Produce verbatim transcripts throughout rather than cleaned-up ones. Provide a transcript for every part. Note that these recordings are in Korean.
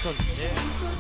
선수. 예.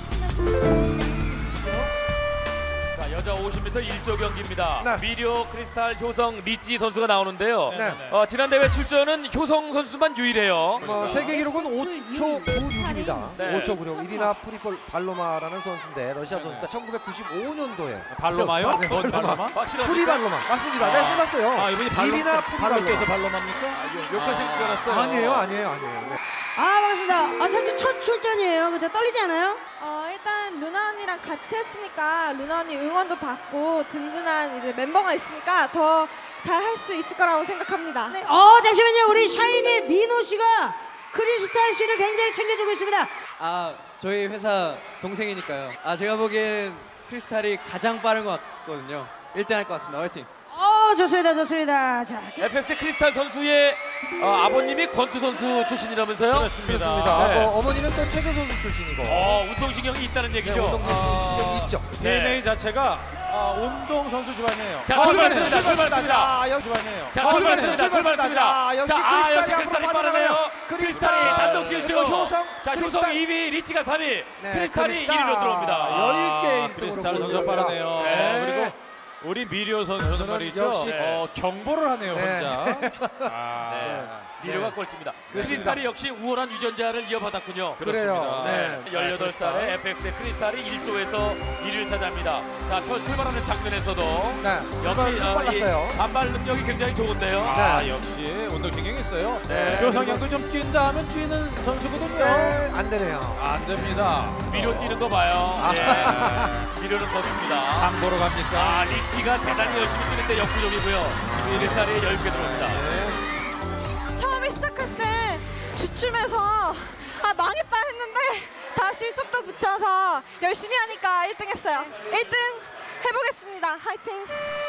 자, 여자 오십 미터 일 조 경기입니다. 네. 미료 크리스탈 효성 리찌 선수가 나오는데요. 네. 어, 지난 대회 출전은 효성 선수만 유일해요. 어, 세계 기록은 오 초 구십육입니다. 네. 오 초 구십육. 이리나 프리폴 발로마라는 선수인데 러시아 선수다. 천구백구십오 년도에. 발로마요? 네, 뭔 발로마? 확실합니까? 프리 발로마. 맞습니다. 아. 네, 써놨어요. 아, 이분이 발로, 이리나 프리 발로 떼서 발로마. 발로마입니까? 아, 욕- 욕하실 줄 알았어요. 아니에요, 아니에요, 아니에요. 네. 아 반갑습니다. 아 사실 첫 출전이에요. 그죠? 떨리지 않아요? 어, 일단 루나 언니랑 같이 했으니까 루나 언니 응원도 받고 든든한 이제 멤버가 있으니까 더 잘 할 수 있을 거라고 생각합니다. 네. 어 잠시만요. 우리 샤이니 민호 씨가 크리스탈 씨를 굉장히 챙겨주고 있습니다. 아, 저희 회사 동생이니까요. 아, 제가 보기엔 크리스탈이 가장 빠른 것 같거든요. 일 등 할 것 같습니다. 화이팅! 어 좋습니다, 좋습니다. 자, 에프엑스 크리스탈 선수의 어, 아버님이 권투 선수 출신이라면서요? 그렇습니다. 네. 어, 어머니는 또 체조 선수 출신이고. 어, 운동신경이 있다는 네, 얘기죠. 운동선수 신경이 있죠. 디엔에이 자체가 아, 운동 선수 집안이에요. 자, 어, 출발했습니다. 출발했습니다. 자, 역시 집안이에요. 자, 어, 출발했습니다. 출발했습니다. 자, 역시 자, 아, 크리스탈이 역시 앞으로 크리스탈이 빠져나가요. 빠르네요. 크리스탈. 크리스탈이 단독 실 주. 그리고 효성, 자, 효성 크리스탈. 이 위, 리치가 삼 위. 네, 크리스탈이 일 크리스탈. 위로 들어옵니다. 여유 있게 아, 일 등으로 크리스탈 선수가 보여줍니다. 빠르네요. 네. 그리고 우리 미료 선수는 선수는 말이죠. 역시- 어, 경보를 하네요, 네. 혼자. 아, 네. 미료가 네. 꼴찌입니다. 그렇습니다. 크리스탈이 역시 우월한 유전자를 이어받았군요. 그래요. 네. 열여덟 살의 에프엑스의 크리스탈이 일 조에서 일 위를 차지합니다. 자, 첫 출발하는 장면에서도 네. 역시 출발 어, 빨랐어요. 이 반발 능력이 굉장히 좋은데요. 아, 네. 역시 운동신경이 있어요. 네. 묘성형도 좀 뛴다 하면 뛰는 선수거든요. 네, 안 되네요. 안 됩니다. 미료 뛰는 거 봐요. 예. 미료는 걷습니다. 장 보러 갑니까? 아, 리치가 대단히 열심히 뛰는데 역부족이고요. 크리스탈이 열 개 들어옵니다. 처음에 시작할 때 주춤해서 아 망했다 했는데 다시 속도 붙여서 열심히 하니까 일 등 했어요. 일 등 해보겠습니다. 화이팅!